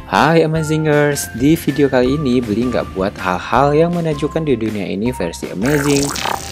Hai Amazingers, di video kali ini Beli nggak buat hal-hal yang menakjubkan di dunia ini versi amazing,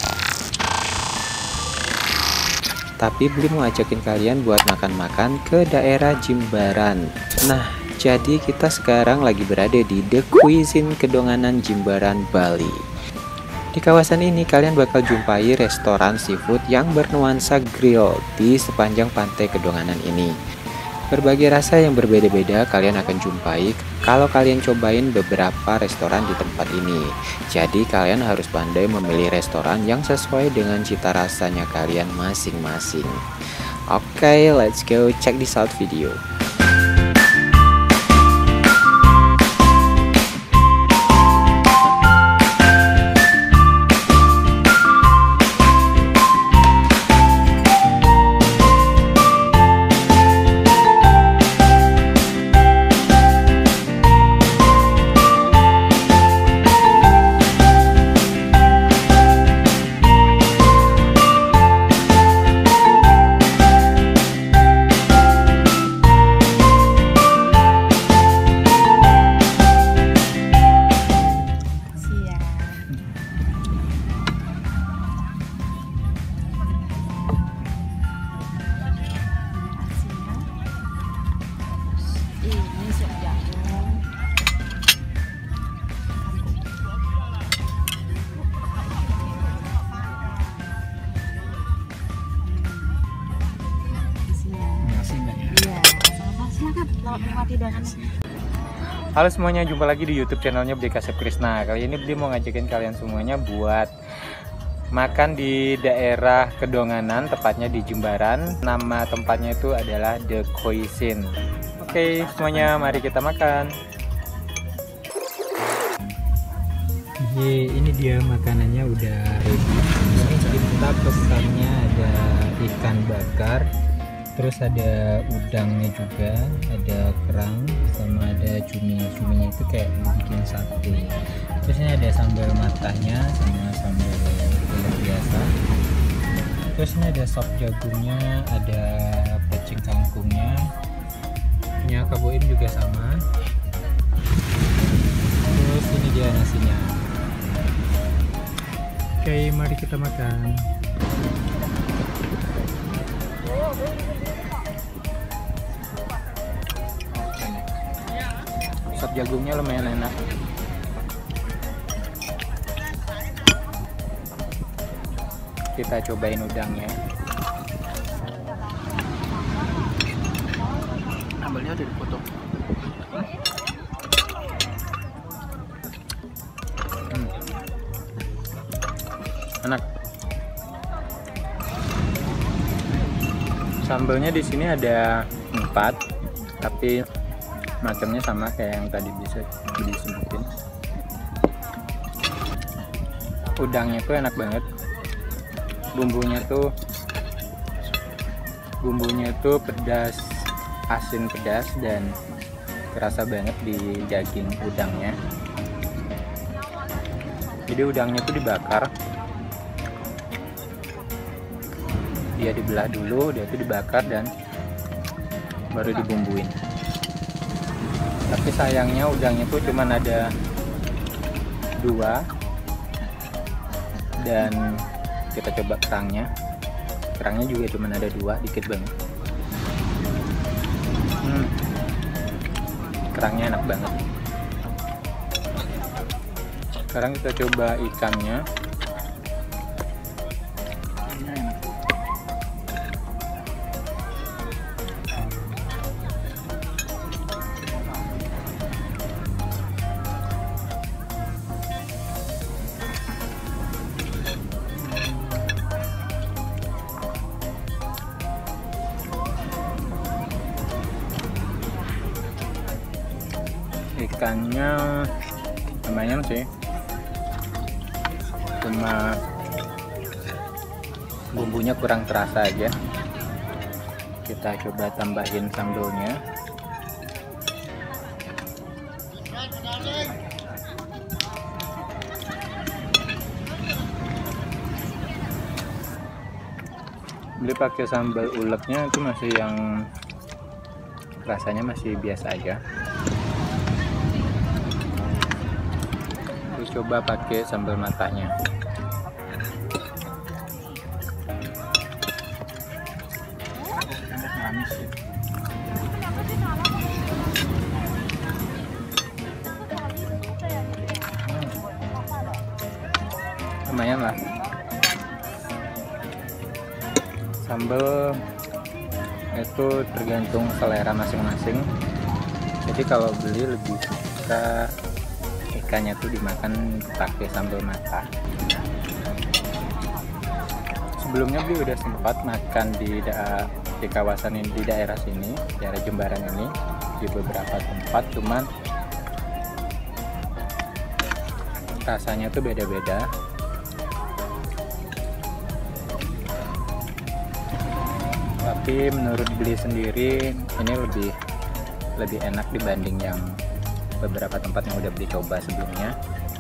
tapi Beli mau ajakin kalian buat makan-makan ke daerah Jimbaran. Nah, jadi kita sekarang lagi berada di The Cuisine Kedonganan Jimbaran, Bali. Di kawasan ini kalian bakal jumpai restoran seafood yang bernuansa grill di sepanjang pantai Kedonganan ini. Berbagai rasa yang berbeda-beda kalian akan jumpai kalau kalian cobain beberapa restoran di tempat ini. Jadi kalian harus pandai memilih restoran yang sesuai dengan cita rasanya kalian masing-masing. Oke, let's go check this out video. Halo semuanya, jumpa lagi di YouTube channelnya Beli Kasep Krisna. Kali ini Beli mau ngajakin kalian semuanya buat makan di daerah Kedonganan, tepatnya di Jimbaran. Nama tempatnya itu adalah The Cuisine. Oke, semuanya mari kita makan. Ini dia makanannya udah ready. Kita pesannya ada ikan bakar, terus ada udangnya juga, ada kerang, sama ada cumi-cuminya itu kayak bikin sate. Terus ini ada sambal matanya sama sambal kulit biasa. Terus ini ada sop jagungnya, ada pecing kangkungnya, punya kaboim juga sama. Terus ini dia nasinya. Oke, mari kita makan. Sop jagungnya lumayan enak. Kita cobain udangnya. Sambalnya udah dipotong. Enak. Sambalnya di sini ada 4, tapi macamnya sama kayak yang tadi bisa disebutin. Udangnya tuh enak banget. Bumbunya tuh pedas, asin pedas, dan kerasa banget di daging udangnya. Jadi udangnya tuh dibakar, dia dibelah dulu, dia tuh dibakar dan baru dibumbuin. Tapi sayangnya udangnya tuh cuman ada 2, dan kita coba kerangnya juga cuman ada 2, dikit banget. Kerangnya enak banget. Sekarang kita coba ikannya. Ikannya lumayan sih, cuma bumbunya kurang terasa aja. Kita coba tambahin sambalnya. Beli pakai sambal uleknya itu masih yang rasanya masih biasa aja. coba pakai sambal matanya. Lumayan lah. Sambal itu tergantung selera masing-masing. Jadi kalau beli lebih suka ikannya tuh dimakan pakai sambal mata. Sebelumnya beli udah sempat makan di kawasan ini, di daerah sini, daerah Jimbaran ini, di beberapa tempat, cuman rasanya tuh beda-beda. Tapi menurut beli sendiri ini lebih enak dibanding yang beberapa tempat yang udah beli coba sebelumnya.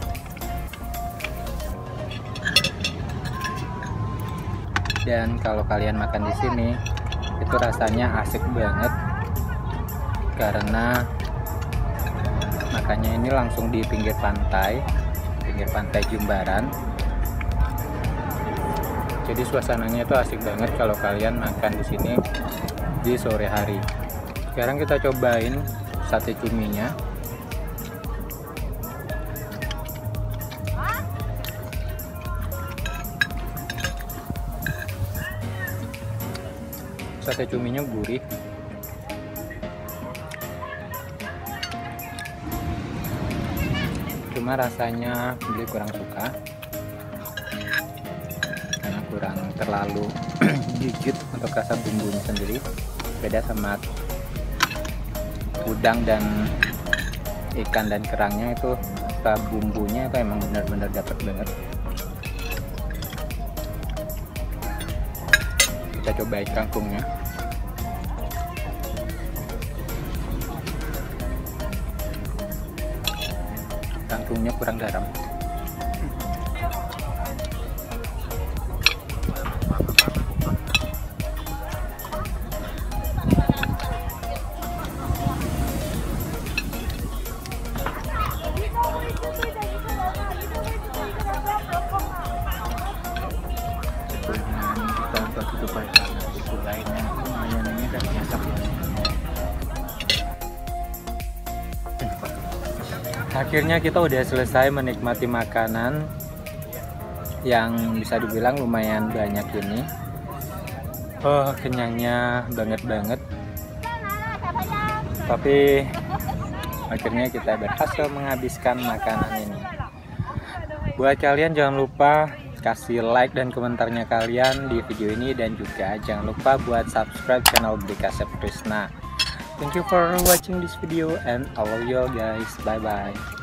Dan kalau kalian makan di sini itu rasanya asik banget karena makannya ini langsung di pinggir pantai Jimbaran. Jadi suasananya itu asik banget kalau kalian makan di sini di sore hari. Sekarang kita cobain sate cuminya. Sate cuminya gurih. Cuma rasanya beli kurang suka. Kurang terlalu gigit untuk rasa bumbunya sendiri, beda sama udang dan ikan dan kerangnya. Itu rasa bumbunya itu emang benar-benar dapat banget. Kita cobain kangkungnya. Kangkungnya kurang garam. Akhirnya kita udah selesai menikmati makanan yang bisa dibilang lumayan banyak ini. Oh, kenyangnya banget. Tapi akhirnya kita berhasil menghabiskan makanan ini. Buat kalian jangan lupa kasih like dan komentarnya kalian di video ini, dan juga jangan lupa buat subscribe channel Beli Kasep Krisna. Thank you for watching this video and I love you all guys. Bye bye.